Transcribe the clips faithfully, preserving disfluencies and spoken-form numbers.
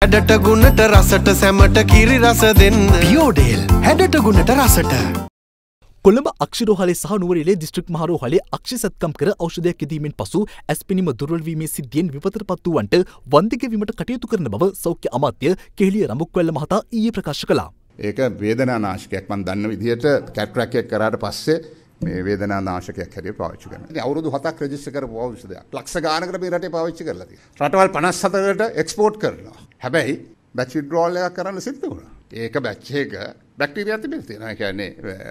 හැඩට ගුණට රසට සැමට කිරි රස දෙන්න පියෝඩේල් හැඩට ගුණට රසට කොළඹ අක්ෂරෝහලේ සහ නුවරඑළිය දිස්ත්‍රික් මහරෝහලේ අක්ෂි සත්කම් කර ඖෂධයක් යෙදීමෙන් පසු ඇස්පිනිම දුර්වල වීමේ සිද්ධියෙන් විපතටපත් වූවන්ට වන්දි ගෙවීමට කටයුතු කරන බව සෞඛ්‍ය අමාත්‍ය කෙහෙලිය රඹුක්වැල්ල මහතා ඊයේ ප්‍රකාශ කළා. ඒක වේදනානාශකයක් මම දන්න විදිහට කැට්රැක් එක කරාට පස්සේ මේ වේදනානාශකයක් හැටියට පාවිච්චි කරනවා. ඉතින් අවුරුදු හතක් රෙජිස්ටර් කරපු ඖෂධයක්. ලක්ෂ ගානකට මේ රටේ පාවිච්චි කරලා තියෙනවා. රටවල් පනස් හතරකට එක්ස්පෝර්ට් කරනවා. හැබැයි බැච් විඩ්‍රෝවල් එකක් කරන්න සිද්ධ වුණා. ඒක බැච් එක බැක්ටීරියා තිබිලා තියෙනවා. ඒ කියන්නේ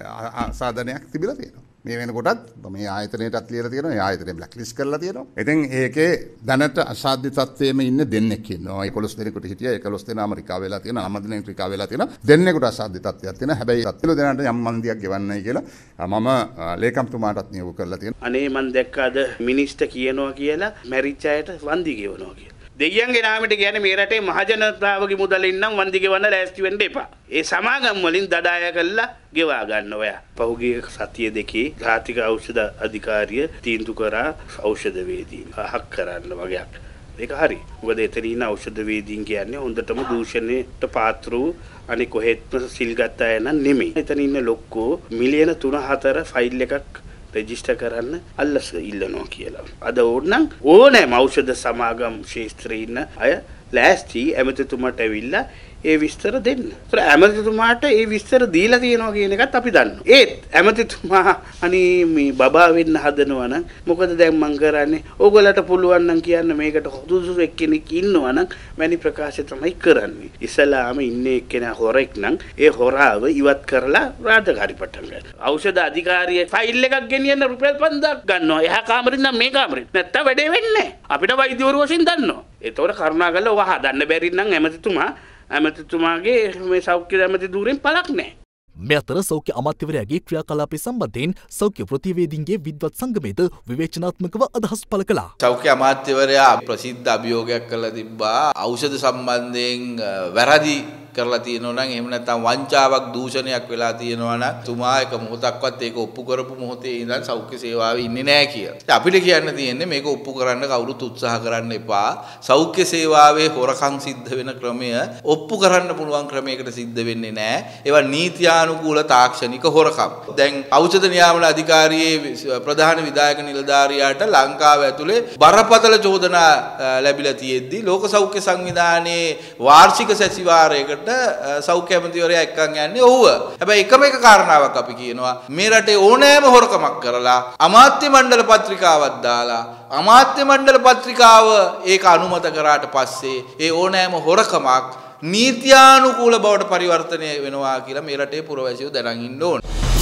සාධනයක් තිබිලා තියෙනවා. මේ වෙනකොටත් මේ ආයතනයටත් ලියලා තියෙනවා. ඒ ආයතනය බ්ලැක් ලිස්ට් කරලා තියෙනවා. ඉතින් ඒකේ දැනට අසාධ්‍ය තත්ත්වයේම ඉන්න දෙන්නෙක් ඉන්නවා. එකොළොස් දෙනෙකුට හිටියා. එකොළොස් දෙනාම රිකවර් වෙලා තියෙනවා. නව දෙනෙක් රිකවර් වෙලා තියෙනවා. දෙන්නෙකුට අසාධ්‍ය තත්ත්වයක් තියෙනවා. හැබැයි තත්ත්වල දෙනාට යම් මන්දියක් ගෙවන්නයි කියලා මම ලේකම්තුමාටත් නියෝග කරලා තියෙනවා. අනේ මම දැක්ක අද මිනිස්ට කියනවා කියලා මැරිච්ච අයට වන්දි ගෙවනවා කියලා. දෙයියන්ගේ නාමයට කියන්නේ මේ රටේ මහජනතාවගේ මුදලින් නම් වන්දි ගෙවන්න ලෑස්ති වෙන්න එපා. ඒ සමාගම් වලින් දඩාය කළා ගෙවා ගන්න ඔයා. පහුගිය සතිය දෙකේ ජාතික ඖෂධ අධිකාරිය තීන්දුව කරා ඖෂධ වේදීන් අහක් කරන්න වගේක්. ඒක හරි. මොකද එතන ඉන්න ඖෂධ වේදීන් කියන්නේ හොඳටම දූෂණයට පාත්‍ර වූ අනේ කොහෙත්ම සිල් ගත්ත අය නම් නෙමෙයි. එතන ඉන්න ලොක්කෝ මිලියන තුන හතර ෆයිල් එකක් රෙජිස්ටර් කරන්න අල්ලස් ඉල්ලනවා කියලා. අද ඕනනම් ඕනෑම ඖෂධ සමාගම් ශාස්ත්‍රයේ ඉන්න අය ලෑස්ති ඇමතිතුමාට ඇවිල්ලා ඒ විස්තර දෙන්න. ඒතර ඇමතිතුමාට ඒ විස්තර දීලා තියෙනවා කියන එකත් අපි දන්නවා. ඒත් ඇමතිතුමා අනේ මේ බබා වෙන්න හදනවා නම් මොකද දැන් මං කරන්නේ? ඕගොල්ලන්ට පුළුවන් නම් කියන්න මේකට හොදුසු එක්කෙනෙක් ඉන්නවා නම් මැනි ප්‍රකාශය තමයි කරන්නේ. ඉස්ලාම ඉන්නේ එක්කෙනා හොරෙක් නම් ඒ හොරාව ඉවත් කරලා රාජකාරි පටන් ගන්න. ඖෂධ අධිකාරිය ෆයිල් එකක් ගෙනියන්න රුපියල් පන්දාක් ගන්නවා. එහා කාමරෙන් නම් මේ කාමරෙන්. නැත්තම් වැඩේ වෙන්නේ නැහැ. අපිට වෛද්‍යවරු වශයෙන් දන්නවා. ඒතකොට කරුණාකරලා ඔවා හදන්න බැරි නම් ඇමතිතුමා ඇමතිතුමාගේ මේ සෞඛ්‍ය ඇමති ධූරෙන් පළක් නැහැ. මේ අතර සෞඛ්‍ය අමාත්‍යවරයාගේ ක්‍රියාකලාපය සම්බන්ධයෙන් සෞඛ්‍ය ප්‍රතිවේදීන්ගේ විද්වත් සංගමයේද විවේචනාත්මකව අදහස් පළ කළා. සෞඛ්‍ය අමාත්‍යවරයා ප්‍රසිද්ධ අභියෝගයක් කළා තිබ්බා ඖෂධ සම්බන්ධයෙන් වැරදි කරලා තියෙනවා නම් එහෙම නැත්නම් වංචාවක් දූෂණයක් වෙලා තියෙනවා නම් තුමා එක මොහොතක්වත් ඒක ඔප්පු කරපු මොහොතේ ඉඳන් සෞඛ්‍ය සේවාවේ ඉන්නේ නැහැ කියලා. අපිට කියන්න තියෙන්නේ මේක ඔප්පු කරන්න කවුරුත් උත්සාහ කරන්න එපා. සෞඛ්‍ය සේවාවේ හොරකම් සිද්ධ වෙන ක්‍රමය ඔප්පු කරන්න පුළුවන් ක්‍රමයකට සිද්ධ වෙන්නේ නැහැ. ඒවා නීත්‍යානුකූල තාක්ෂණික හොරකම්. දැන් ඖෂධ නියාමන අධිකාරියේ ප්‍රධාන විධායක නිලධාරියාට ලංකාව ඇතුලේ බරපතල චෝදනා ලැබිලා තියෙද්දි ලෝක සෞඛ්‍ය සංවිධානයේ වාර්ෂික සැසිවාරයකට සෞඛ්‍ය ඇමතිවරයා එක්කන් යන්නේ ඔව්ව. හැබැයි එකම එක කාරණාවක් අපි කියනවා මේ රටේ ඕනෑම හොරකමක් කරලා අමාත්‍ය මණ්ඩල පත්‍රිකාවක් දාලා අමාත්‍ය මණ්ඩල පත්‍රිකාව ඒක අනුමත කරාට පස්සේ ඒ ඕනෑම හොරකමක් නීත්‍යානුකූල බවට පරිවර්තනය වෙනවා කියලා මේ රටේ පුරවැසියෝ දැනන් ඉන්න ඕන.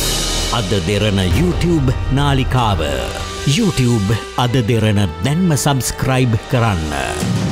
අද දෙරණ YouTube නාලිකාව YouTube අද දෙරණ දැන්ම සබස්ක්‍රයිබ් කරන්න.